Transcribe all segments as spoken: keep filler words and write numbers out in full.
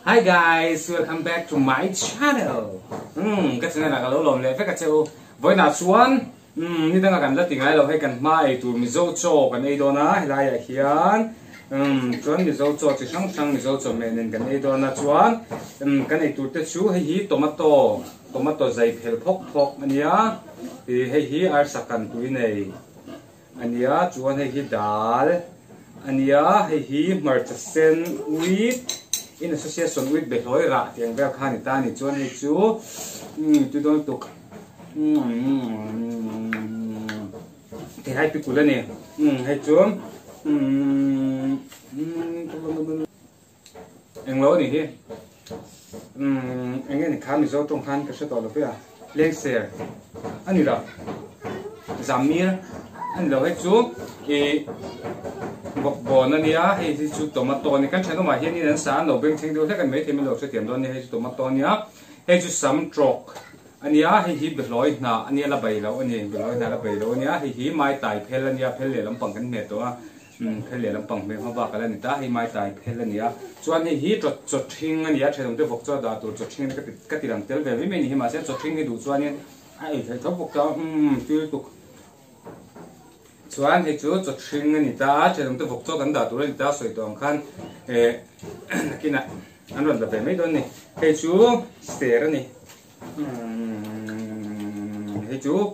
Hi guys, welcome back to my channel. Um, cái này là cái lỗ lồng này phải cái chịu với nạp xuống. Um, như thế nào cần rất tiếng ai đâu hay cần mai tụi mình dâu cho cần ấy đó na, lại là hiền. Um, chuẩn mình dâu cho chỉ sáng sáng mình dâu cho mình nên cần ấy đó na chuẩn. Um, cái này tụi tết chú hay hi tomato, tomato dày phèo phốc phốc anh nhá. Thì hay hi ar sạc cần tụi này. Anh nhá, chuẩn hay hi dal. Anh nhá, hay hi mật sen wheat. In association with Behloi ra tiếng Việt khá nít ta nít chuan nít chú, chú đôi tục, thì hai piku lên nè, hai chuan, anh lỗ nè hi, anh nghe nít khá nít dâu trong khăn cái số tàu được à, lên xe, anh đi đâu, Zamir, anh lỗ hai chú, thì bọc bò này á, hay thì chú tomato này cái chén mà hiện nay sáng nấu bánh tráng đều thấy cái mấy thêm mình lột sẽ tiệm đó này hay chú tomato này á, hay chú sắm trộn, anh á hay hi bể lối na, anh là bể lối anh bể lối na là bể lối này hay hi mai tài phèn anh á phèn lẻ làm bằng cái mệt đó, phèn lẻ làm bằng mệt hoa bạc cái này ta hay mai tài phèn anh á, cho anh hi chốt chốt thinh anh á, chén đồng bọc cho đã chốt thinh cái cái tiền làm tiền về mấy mình hi mà sẽ chốt thinh hay đủ cho anh ai thấy chốt bọc cho, tiêu tục chuan hei chu chốt thing ani ta che dom te vok cho kan da tur ani ta soi tong khan e kina an ron da pe mai don ni hei chu ster ani hei chu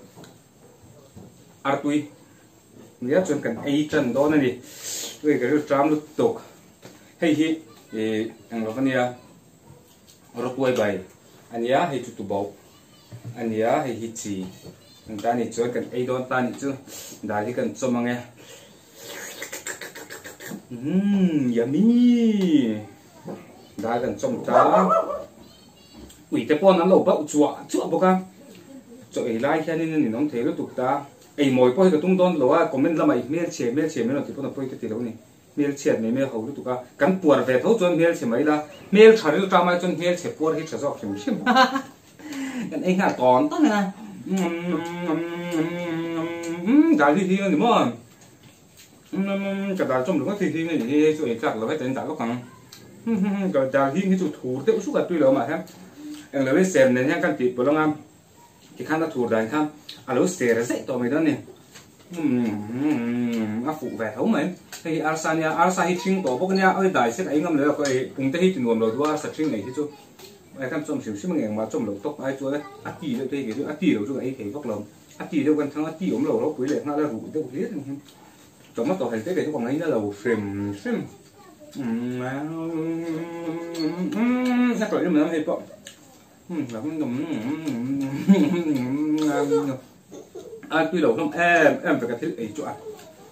artui nia chun kan ei chan don ani we ga ru tram lu tok hei hi e ang lo nia ro tuai bai ania hei chu tu bau ania hei hi chi ta ni chơi cần ấy đón ta ni chứ đã thì cần cho mà nghe um yummy đã cần trồng cá quỷ tế pon nó lẩu bậu chua chua bốc cam chua ấy lai khi nên nên nó thấy nó tụt ta ấy mồi poi cái tung đón lẩu à comment là mày miếng chè miếng chè miếng là thì pon là poi cái lẩu này miếng chè miếng miếng hậu nó tụt ta cắn bùa về thấu chôn miếng chè mấy là miếng chả được ra mai chôn miếng chè bùa hết chả rõ chìm chìm cái ấy ngà tòn tao nè đại thi thi nữa mà cái đại trong lúc thi thi này thì chỗ ấy chắc là phải đánh đại lúc nào cái đại thi cái chỗ thủ tiêu suốt cả tuy lâu mà xem em lấy xem này nha căn tịt bờ lông am thì khăn đã thủ đại khăn à lúc xe là dễ to mấy đó nè à phụ vẻ thấu mấy thì Arsania Arsa hit chinh tổ bốc nha ơi đại sẽ ấy ngâm nữa cái cùng tới hit nguồn rồi qua Arsa chinh này thì chú ai tham trong xíu xíu ngàn mà trong lẩu tóc ai chúa đấy ắt chỉ đâu đây cái chỗ ắt chỉ đâu chỗ ấy thấy bóc lồng ắt chỉ đâu gần thằng ắt chỉ ốm lẩu nó quý lệ nó là rủ đâu biết trong mắt tàu hành tế cái chỗ còn ấy nó là phèm phèm chắc rồi nhưng mà nó hay bọ là không đồng ai quy đầu không em em phải cái thiết ấy chỗ à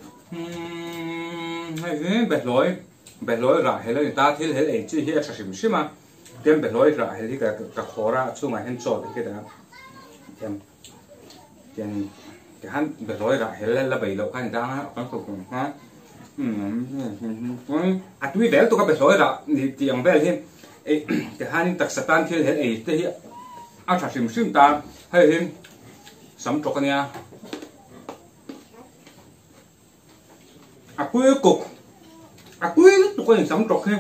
hay thế bẹt lối bẹt lối lại hay là người ta thiết hết ấy chứ hết sạch xỉm xíu mà tiền bể lối ra thì cái cái khó ra chung mà hen chọn cái đó tiền tiền cái hắn bể lối ra hay là là bể lậu cái đó con thuộc ha à tuy bé tôi có bể lối ra thì tiền bé thêm cái hắn đặc sản thì hết ấy thế hiện ăn sạch xỉm xỉm ta hay thêm sắm trộn nha à cuối cục à cuối tôi có những sắm trộn thêm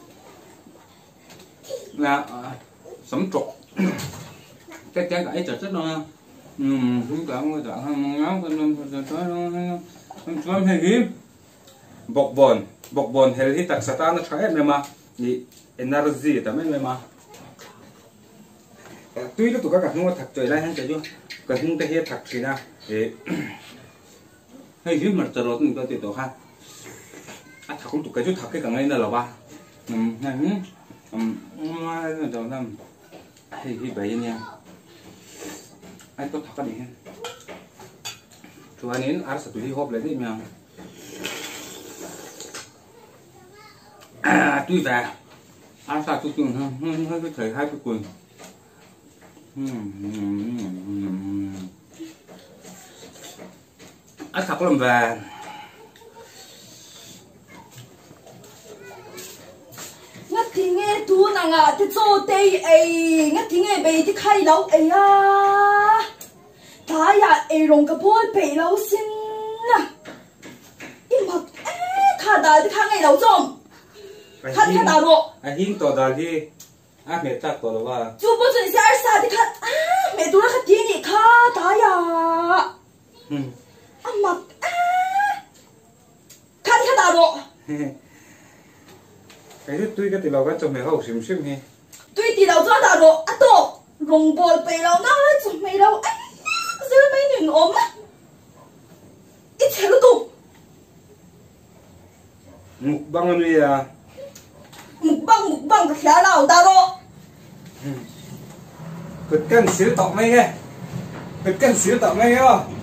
là sắm trộn cái cái cái trở chất nó ừm chúng ta người ta hàng ngáo cái nó nó nó hay gì bọc bồn bọc bồn hay thì đặc sản nó trái em mà thì energy ta mấy mà tuy lúc tụi các bạn thật trời lại hay trời chưa cái không thể hết thật gì nào để hay gì mà trời rồi tụi tôi tổ ha à thật không tụi cái chút thật cái cả ngày là ba ừm um, đầu năm thì thì vậy nha ai có thật cái gì cho anh ấy ăn sạch tụi đi hộp lấy đi mà à tuy về ăn sạch tụi từng hơi hơi cái thời hai cái quần ăn sạch làm về thì nghe tu nàng à thì cho đây ấy nghe thì nghe về thì khai lâu ấy à ta ya ấy rong cái bôi bể lâu xin à im bạc ê khá đã thì khá ngày lâu trong 看看大罗， 啊，hin多大去？啊，没大多了吧？ 就不准下二傻的看啊，没多了看电你看大呀。 嗯。 啊妈啊！看看大罗。 嘿嘿。cái thứ tuy cái tỷ lệ cái chồng mày hậu xìm xìm he. Tuy tỷ lệ cho đại罗à tổ, rồng bò bể lâu nào đấy chồng mày đâu, ai giữ mấy người ốm á. Ít thế luôn tụ. Mục băng anh đi à? Mục băng mục băng cái khá nào đại lộ. Cực cân xíu tọt mày nghe. Cực cân xíu tọt mày nghe không?